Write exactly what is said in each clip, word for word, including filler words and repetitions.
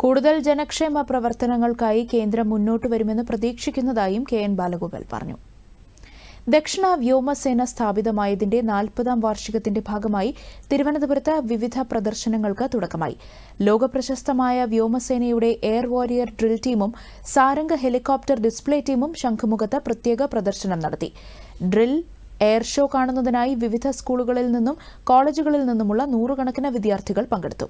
കൂടുതൽ ജനക്ഷേമ പ്രവർത്തനങ്ങൾക്കായി കേന്ദ്രം മുന്നോട്ട് വരുമെന്ന് പ്രതീക്ഷിക്കുന്നതായും കെ എൻ ബാലഗോപാൽ പറഞ്ഞു. ദക്ഷിണ വ്യോമസേന സ്ഥാപിതമായതിന്റെ നാൽപ്പതാം വാർഷികത്തിന്റെ ഭാഗമായി തിരുവനന്തപുരത്ത് വിവിധ പ്രദർശനങ്ങൾക്ക് തുടക്കമായി. ലോകപ്രശസ്തമായ വ്യോമസേനയുടെ എയർ വാരിയർ ഡ്രിൽ ടീമും സാരംഗ് ഹെലികോപ്റ്റർ ഡിസ്പ്ലേ ടീമും ശംഖുമുഖത്ത് പ്രത്യേക പ്രദർശനം നടത്തി. ഡ്രിൽ എയർ ഷോ കാണുന്നതിനായി വിവിധ സ്കൂളുകളിൽ നിന്നും കോളേജുകളിൽ നിന്നുമുള്ള നൂറുകണക്കിന് വിദ്യാർത്ഥികൾ പങ്കെടുത്തു.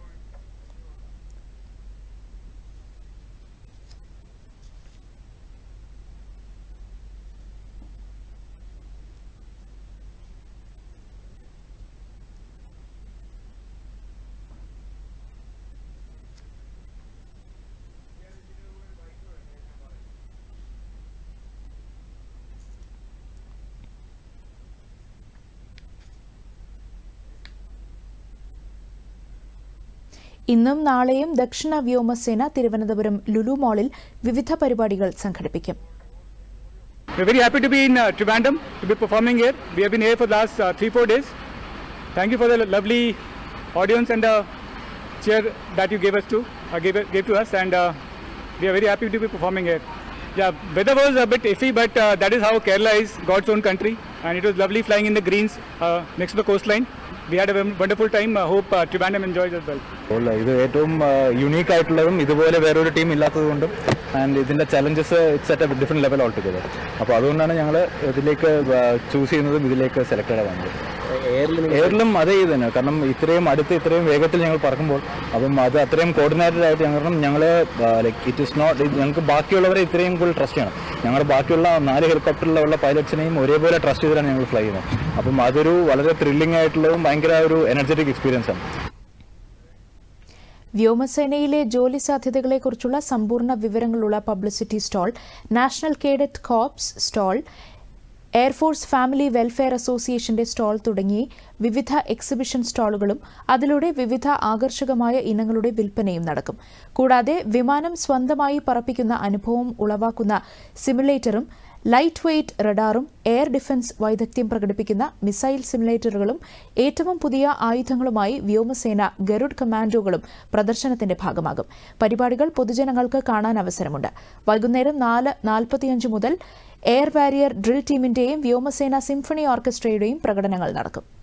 ഇന്നും നാളെയും ദക്ഷിണ വ്യോമസേന തിരുവനന്തപുരം ലുലു മാളിൽ വിവിധ പരിപാടികൾ സംഘടിപ്പിക്കും. We are very happy to be in uh, Trivandrum to be performing here. We have been here for the last uh, three four days. Thank you for the lovely audience and the cheer that you gave us to uh, gave, gave to us, and uh, we are very happy to be performing here. Yeah, weather was a bit iffy, but uh, that is how Kerala is, God's own country, and it was lovely flying in the greens uh, next to the coastline. We had a wonderful time. I hope uh, Trivandrum enjoys as well. ഇത് ഏറ്റവും unique ആയിട്ടുള്ളതും ഇതുപോലെ വേറൊരു team ഇല്ലാത്തതുകൊണ്ടും and ഇതിൻ്റെ challenges it's at a different level altogether. അപ്പോൾ അതുകൊണ്ടാണ് ഞങ്ങൾ ഇതിലേക്ക് ചൂസ് ചെയ്യുന്നതും ഇതിലേക്ക് സെലക്റ്റഡ് ആവുന്നത്. എയറിലും അതേ ഇത് തന്നെ, കാരണം ഇത്രയും അടുത്ത് ഇത്രയും വേഗത്തിൽ ഞങ്ങൾ പറക്കുമ്പോൾ അപ്പം അത് അത്രയും കോർഡിനേറ്റഡ് ആയിട്ട് ഞങ്ങൾ ഞങ്ങൾ ലൈക്ക് ഇറ്റ് ഇസ് നോട്ട് ഞങ്ങൾക്ക് ബാക്കിയുള്ളവരെ ഇത്രയും കൂടുതൽ ട്രസ്റ്റ് ചെയ്യണം. ഞങ്ങളുടെ ബാക്കിയുള്ള നാല് ഹെലികോപ്റ്ററിലുള്ള പൈലറ്റ്സിനെയും ഒരേപോലെ ട്രസ്റ്റ് ചെയ്തിട്ടാണ് ഞങ്ങൾ ഫ്ലൈ ചെയ്യുന്നത്. അപ്പം അതൊരു വളരെ ത്രില്ലിംഗ് ആയിട്ടുള്ളതും ഭയങ്കര ഒരു എനർജറ്റിക് എക്സ്പീരിയൻസ് ആണ്. വ്യോമസേനയിലെ ജോലി സാധ്യതകളെക്കുറിച്ചുള്ള സമ്പൂർണ്ണ വിവരങ്ങളുള്ള publicity stall, national cadet corps stall, air force family welfare അസോസിയേഷന്റെ സ്റ്റാൾ തുടങ്ങി വിവിധ എക്സിബിഷൻ സ്റ്റാളുകളും അതിലൂടെ വിവിധ ആകർഷകമായ ഇനങ്ങളുടെ വിൽപ്പനയും നടക്കും. കൂടാതെ വിമാനം സ്വന്തമായി പറപ്പിക്കുന്ന അനുഭവം ഉളവാക്കുന്ന സിമുലേറ്ററും ലൈറ്റ് വെയ്റ്റ് റഡാറും എയർ ഡിഫൻസ് വൈദഗ്ധ്യം പ്രകടിപ്പിക്കുന്ന മിസൈൽ സിമുലേറ്ററുകളും ഏറ്റവും പുതിയ ആയുധങ്ങളുമായി വ്യോമസേന ഗരുഡ് കമാൻഡോകളും പ്രദർശനത്തിന്റെ ഭാഗമാകും. പരിപാടികൾ പൊതുജനങ്ങൾക്ക് കാണാൻ അവസരമുണ്ട്. വൈകുന്നേരം നാല് നാൽപ്പത്തിയഞ്ച് മുതൽ എയർ വാരിയർ ഡ്രിൽ ടീമിന്റെയും വ്യോമസേന സിംഫണി ഓർക്കസ്ട്രയുടെയും പ്രകടനങ്ങൾ നടക്കും.